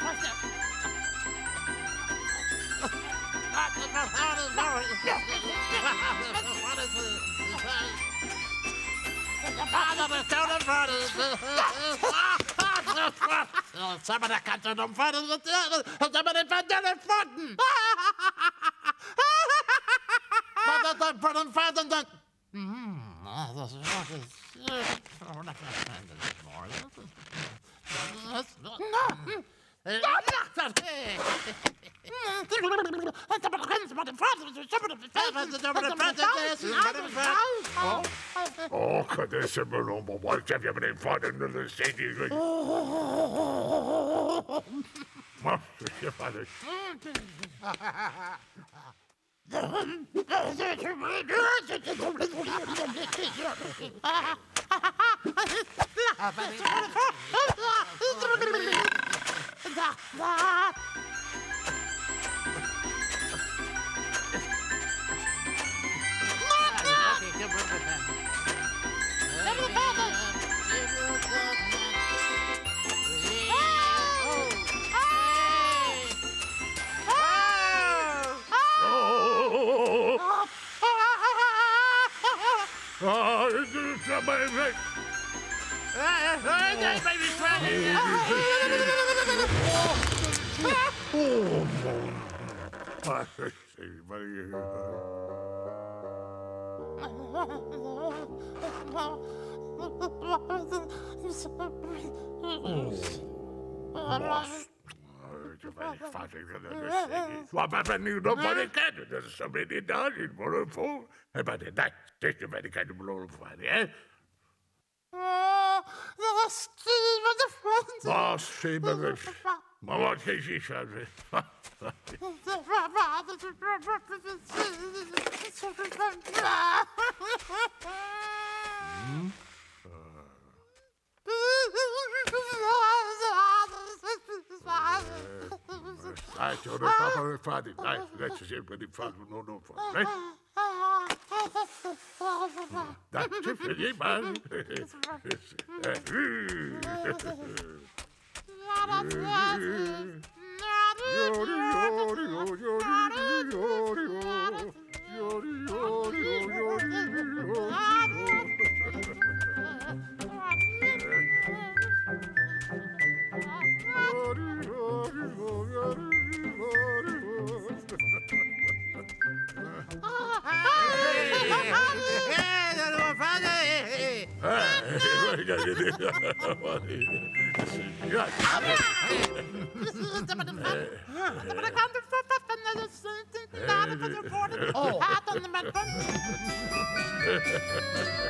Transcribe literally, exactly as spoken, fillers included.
Somebody cut to them for the somebody put them in front. But the put front and that. Oh, cadê meu nome? Pode ser minha mãe fora no decídio. Mas você fala. Oh, somebody make... Hey, baby, try Oh, my... Wat ben ik nu nog van de kennen? Dat is zo niet daar, niet voor een vol. En bij de dag, het is bij de kennen beloond van, hè? Oh, Steven de Front. Oh, Steven de Front. Maar wat is je zo? Hmm? I told her Papa and Father, I let's see if the father no no for right. That's it for you, man. Oh.